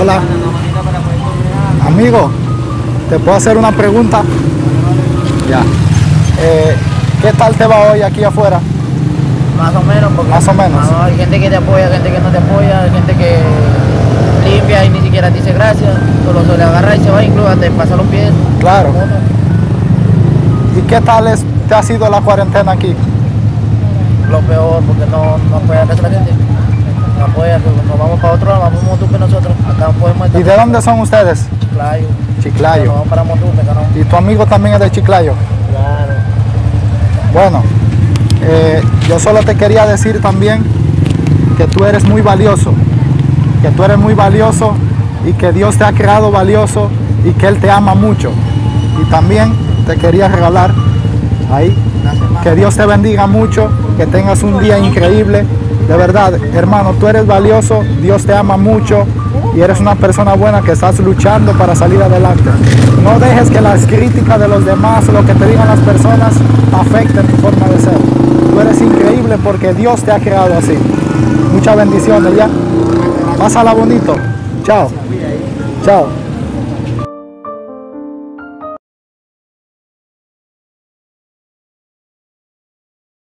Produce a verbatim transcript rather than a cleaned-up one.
Hola. Amigo, ¿te puedo hacer una pregunta? Ya. Eh, ¿Qué tal te va hoy aquí afuera? Más o menos, porque Más o menos. no, hay gente que te apoya, gente que no te apoya, hay gente que limpia y ni siquiera dice gracias, solo se le agarra y se va, incluso te pasa los pies. Claro. ¿Y qué tal es, te ha sido la cuarentena aquí? Lo peor, porque no, no apoya a la gente. No apoya, nos vamos para otro lado, vamos a Motupe nosotros. Acá no podemos estar. ¿Y de dónde son ustedes? Chiclayo. Chiclayo. Nos vamos para Motupe, ¿no? ¿Y tu amigo también es de Chiclayo? Claro. Bueno, eh, yo solo te quería decir también que tú eres muy valioso, que tú eres muy valioso y que Dios te ha creado valioso y que Él te ama mucho. Y también te quería regalar ahí, que Dios te bendiga mucho, que tengas un día increíble. De verdad, hermano, tú eres valioso, Dios te ama mucho y eres una persona buena que estás luchando para salir adelante. No dejes que las críticas de los demás o lo que te digan las personas afecten tu forma de ser. Tú eres increíble porque Dios te ha creado así. Muchas bendiciones ya. Pásala bonito. Chao. Chao.